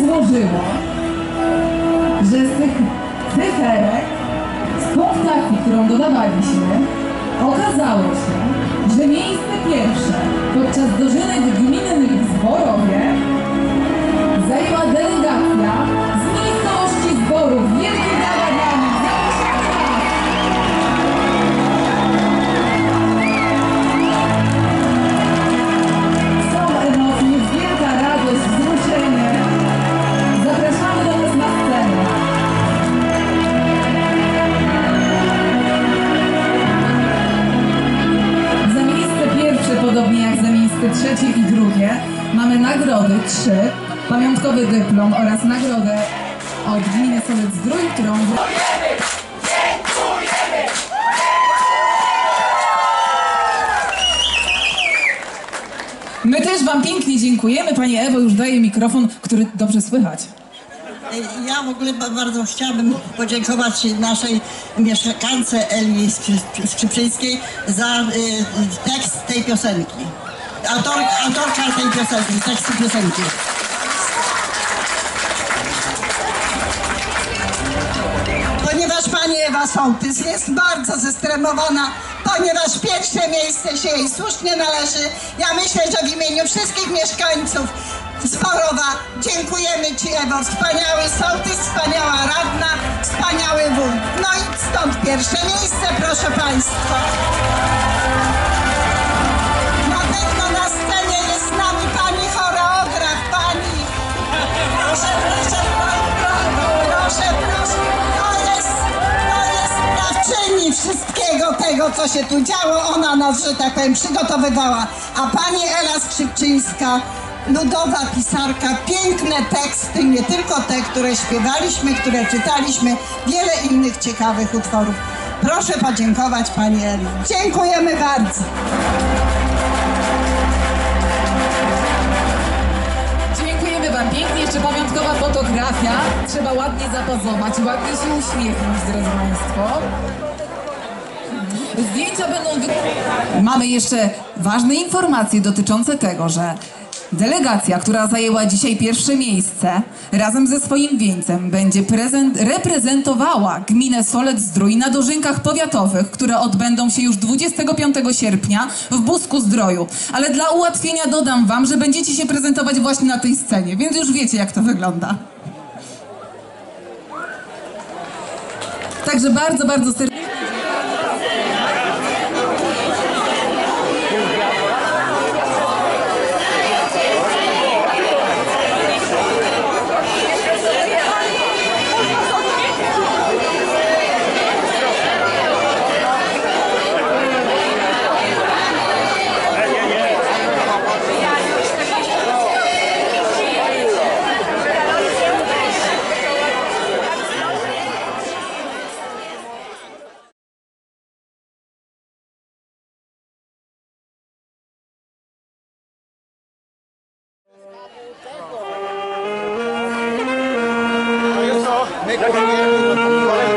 złożyło, że z tych cyferek, z punktacji, którą dodawaliśmy, okazało się, że miejsce pierwsze podczas dożynek gminnych w Zborowie zajęła delegacja z miejscowości Zborów. Wielkie brawa dla nich! Są emocje, jest wielka radość, wzruszenie. Zapraszamy do nas na scenę. Za miejsce pierwsze, podobnie jak za miejsce trzecie i drugie, mamy nagrody 3, pamiątkowy dyplom oraz nagrodę od gminy Solec-Zdrój, którą... My też Wam pięknie dziękujemy. Pani Ewo już daje mikrofon, który dobrze słychać. Ja w ogóle bardzo chciałabym podziękować naszej mieszkance Eli Skrzypczyńskiej za tekst tej piosenki. Autorka tej piosenki, tekstu piosenki. Ponieważ pani Ewa Sołtys jest bardzo zestremowana, ponieważ pierwsze miejsce się jej słusznie należy, ja myślę, że w imieniu wszystkich mieszkańców Zborowa dziękujemy Ci, Ewo. Wspaniały sołtys, wspaniała radna, wspaniały wójt. No i stąd pierwsze miejsce, proszę Państwa. Na pewno na scenie jest z nami pani choreograf, pani. Proszę, proszę, proszę, proszę. To jest sprawczyni wszystkiego tego, co się tu działo. Ona nas, że tak powiem, przygotowywała. A pani Ela Skrzypczyńska, ludowa pisarka, piękne teksty, nie tylko te, które śpiewaliśmy, które czytaliśmy, wiele innych ciekawych utworów. Proszę podziękować pani Eli. Dziękujemy bardzo. Dziękujemy Wam pięknie. Jeszcze pamiątkowa fotografia. Trzeba ładnie zapozować, ładnie się uśmiechnąć, drodzy Państwo. Zdjęcia będą... Mamy jeszcze ważne informacje dotyczące tego, że delegacja, która zajęła dzisiaj pierwsze miejsce, razem ze swoim wieńcem będzie reprezentowała gminę Solec-Zdrój na dożynkach powiatowych, które odbędą się już 25 sierpnia w Busku-Zdroju. Ale dla ułatwienia dodam Wam, że będziecie się prezentować właśnie na tej scenie, więc już wiecie, jak to wygląda. Także bardzo, bardzo serdecznie. My